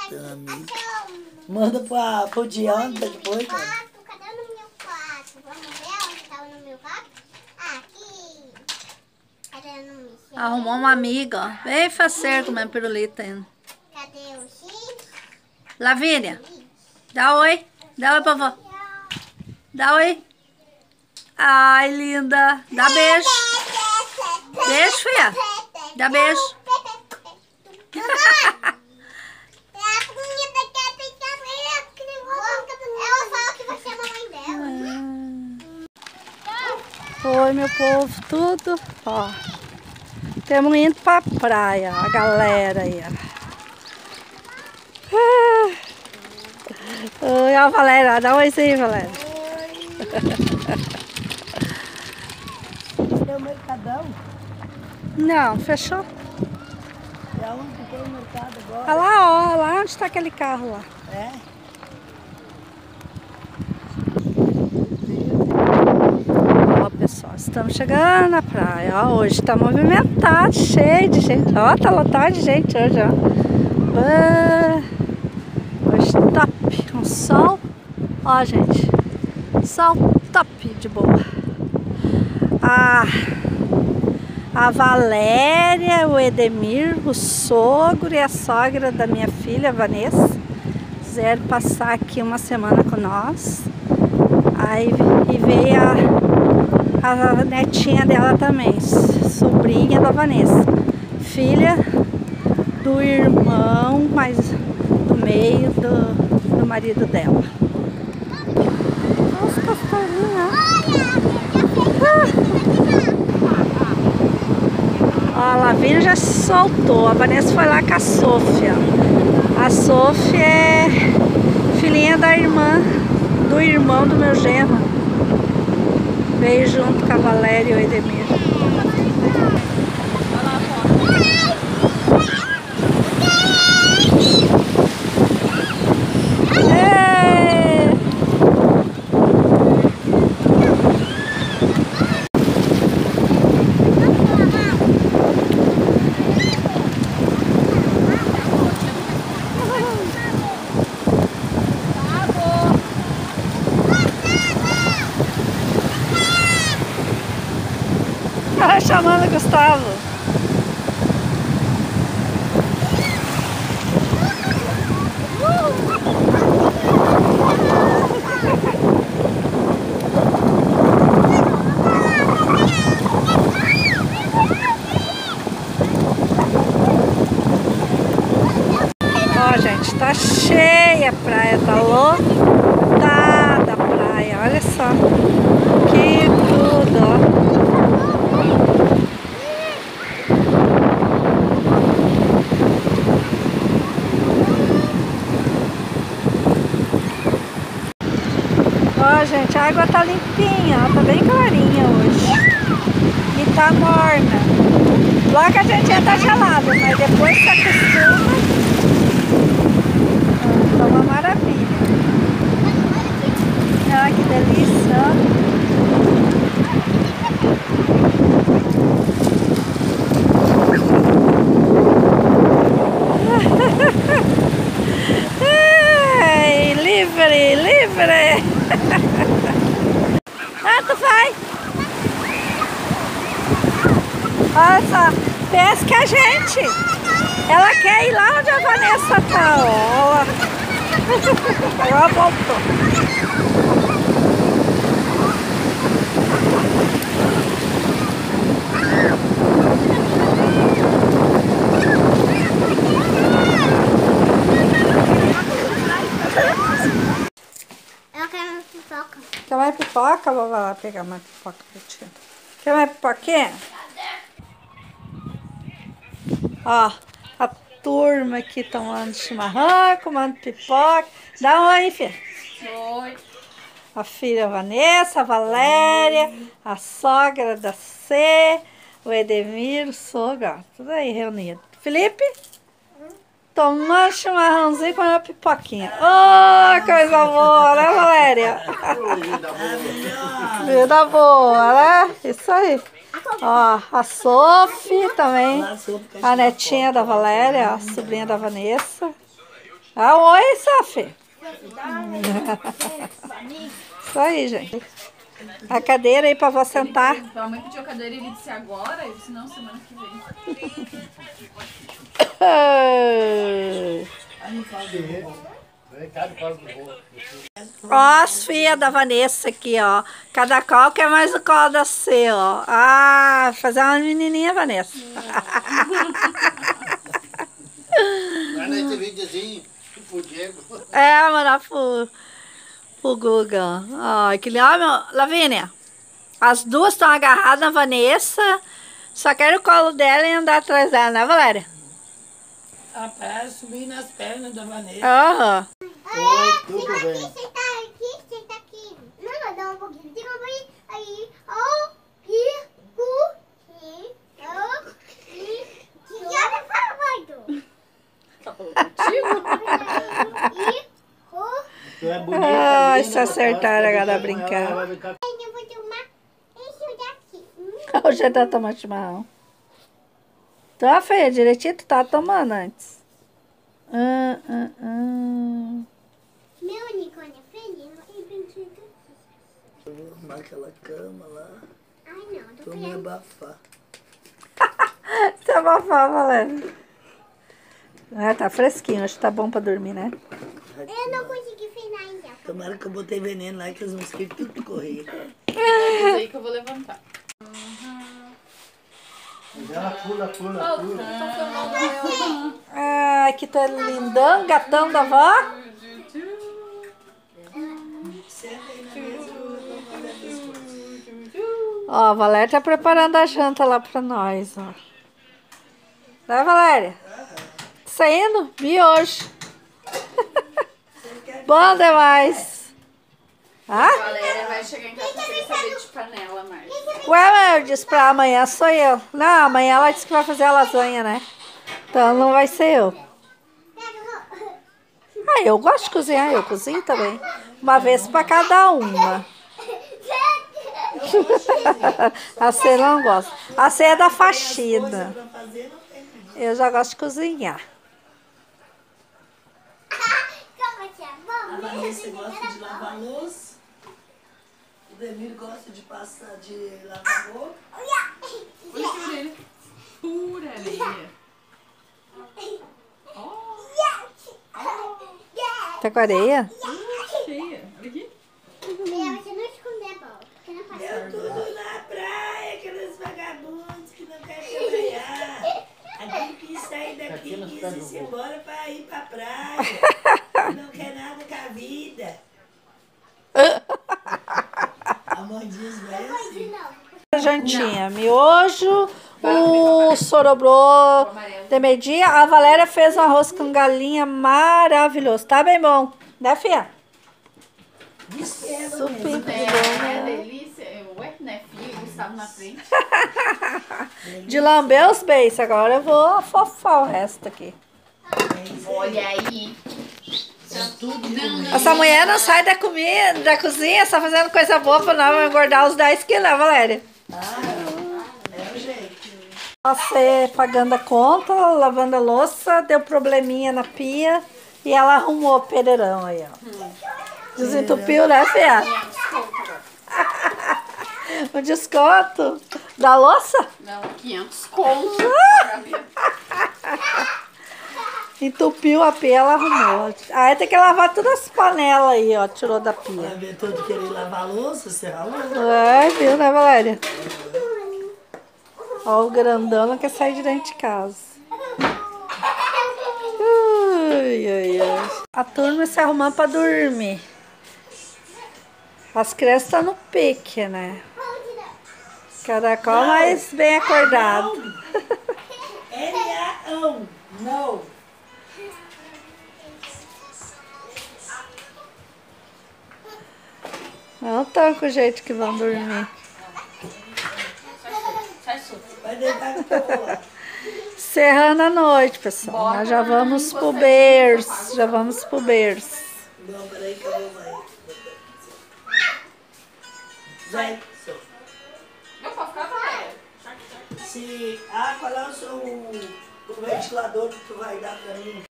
mostrando amigo. Manda pro Diana depois, cara. Cadê o número 4? Vamos ver onde tá o número 4? Aqui. Cadê o número 6? Arrumou uma amiga, ó. Bem faceiro comendo pirulita ainda. Cadê o X? Lavínia, dá oi. Dá oi, vovó. Dá oi. Ai, linda. Dá beijo. Beijo, filha. Dá beijo. Ela fala que você é a mamãe dela. Oi, meu povo, tudo. Ó, estamos indo pra praia, a galera aí, ó. Oi, ó, Valéria, dá um oi aí, Valéria. Cadê o mercadão? Não, fechou. É onde tem o mercado agora? Olha lá, ó, lá onde tá aquele carro lá. É? Ó, pessoal, estamos chegando na praia, ó, hoje tá movimentado, cheio de gente, ó, tá lotado de gente hoje, ó. Hoje top, um sol, ó, gente, sol top de boa. A Valéria, o Edemir, o sogro e a sogra da minha filha, Vanessa, quiseram passar aqui uma semana com nós. Aí e veio a netinha dela também, sobrinha da Vanessa, filha do irmão, mas do meio do marido dela. Olha os passarinhos. Ó, a Lavínia já se soltou, a Vanessa foi lá com a Sofia. A Sofia é filhinha da irmã, do irmão do meu genro. Veio junto com a Valéria e o Edemir. Tá chamando o Gustavo. Ó, gente, tá cheia a praia, tá lotada a praia, olha só. Que tudo, ó. Ó, gente, a água tá limpinha, ó, tá bem clarinha hoje. E tá morna. Logo a gente ia tá gelado, mas depois se acostuma. Ó, tá uma maravilha. Olha que delícia, ó. Ai, livre, livre! Ah, tu vai! Olha só, pesca a gente! Ela quer ir lá onde a Vanessa tá, ó. Agora voltou. Eu quero uma pipoca. Quer mais pipoca? Vou lá pegar mais pipoca pra ti. Quer mais pipoquinha? Ó, a turma aqui tomando chimarrão, comendo pipoca. Dá um oi, filha. Oi. A filha Vanessa, a Valéria, a sogra da C, o Edemir, o sogro, ó, tudo aí reunido. Felipe? Tomando chimarrãozinho com a pipoquinha. Oh, coisa boa, né, Valéria? Vida boa, né? Isso aí. Ó, a Sophie também, a netinha da Valéria, a sobrinha da Vanessa. Ah, oi, Safi. Isso aí, gente. A cadeira aí pra você sentar. A mãe pediu a cadeira e ele disse agora, eu disse não, semana que vem. Ó as filhas da Vanessa aqui, ó. Cada qual quer mais o colo da C, ó. Ah, fazer uma menininha, Vanessa. Mas nesse videozinho, pro Diego. É, mandar pro Guga. Ai, que lindo. Ó, Lavínia, as duas estão agarradas na Vanessa. Só quero o colo dela e andar atrás dela, né, Valéria? A praia subir nas pernas da Vanessa. Aham. Oi, tudo bem. Senta aqui. Não, dá um pouquinho. Tem um pouquinho. Aí, ó, e, que olha para o Maido. Tu é bonita. Ai, linda, se acertaram gostosa, agora brincar com brincar. ela, vai brincar Eu vou tomar esse daqui. Hoje já tá tomando chimarrão. Tá, feia, direitinho, tu tá tomando antes. Meu unicórnio é feliz e brinquedo. Eu vou arrumar aquela cama lá. Ai, não, tô Tô me querendo. abafar. Você abafar, Valéria. Ah, tá fresquinho, acho que tá bom pra dormir, né? Eu não consegui finalizar. Tomara que eu botei veneno lá que os mosquitos tudo correram. Diz aí que eu vou levantar. Mas ela pula. Ai, que tá lindão, gatão da avó. Ó, a Valéria tá preparando a janta lá pra nós, ó. Né, Valéria? Saindo? Miojo. Bom demais. A Ah? Valéria vai chegar em casa pra querer saber de panela, Marcia. Ué, mas eu disse pra amanhã sou eu. Não, amanhã ela disse que vai fazer a lasanha, né? Então não vai ser eu. Ah, eu gosto de cozinhar, eu cozinho também. Uma vez pra cada uma. A Cê não gosta. A Cê é da faxina. Pra fazer não tem. Eu já gosto de cozinhar. Como que é A bom? Vanessa gosta de lavar louça. O Demir gosta de passar de lavar roupa. Olha que orelha. Pura areia. Tá com areia? Cheia. Olha aqui. Você não esconder a bola. Porque não passa. Eu tudo na praia, aqueles vagabundos que não querem trabalhar. Aquele que sai daqui e quis ir embora pra ir pra praia. Não quer nada com a vida. A mãe diz, velho, assim. Jantinha, miojo, o sorobrô de meio-dia. A Valéria fez um arroz com galinha maravilhoso. Tá bem bom, né, filha? Super bom, É né? delícia. Ué, né, filho? O Gustavo na frente. De lamber os beiços. Agora eu vou afofar o resto aqui. Olha aí. Essa mulher não sai da comida, da cozinha, só fazendo coisa boa pra não engordar os 10 quilos, né, Valéria? É o jeito. Você pagando a conta, lavando a louça, deu probleminha na pia e ela arrumou o pereirão aí, ó. Desentupiu, né, Fia? O desconto da louça? Não, 500 conto. Entupiu a pia, ela arrumou. Aí tem que lavar todas as panelas aí, ó. Tirou da pia. Vai ver todo querer lavar a louça, você ralou. É, viu, né, Valéria? Ó, o grandão não quer sair de dentro de casa. Ai, ai, ai. A turma se arrumando pra dormir. As crianças estão no pique, né? Cada qual mais bem acordado. L-A-ão. Não. Não estão com o jeito que vão dormir. Vai deitar com o teu lá. Encerrando a noite, pessoal. Nós já vamos pro berço. Já vamos pro berço. Não, peraí que eu vou vai. Vai. Eu posso ficar, Valéria? Se... Ah, qual é o ventilador que tu vai dar pra mim?